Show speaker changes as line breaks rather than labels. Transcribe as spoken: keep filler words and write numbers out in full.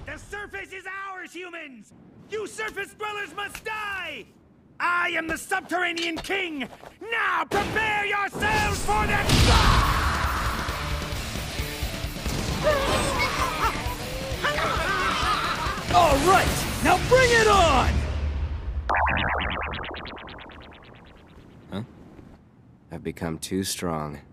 The surface is ours, humans! You surface dwellers must die! I am the subterranean king! Now prepare yourselves for the...
All right, now bring it on!
Huh? I've become too strong.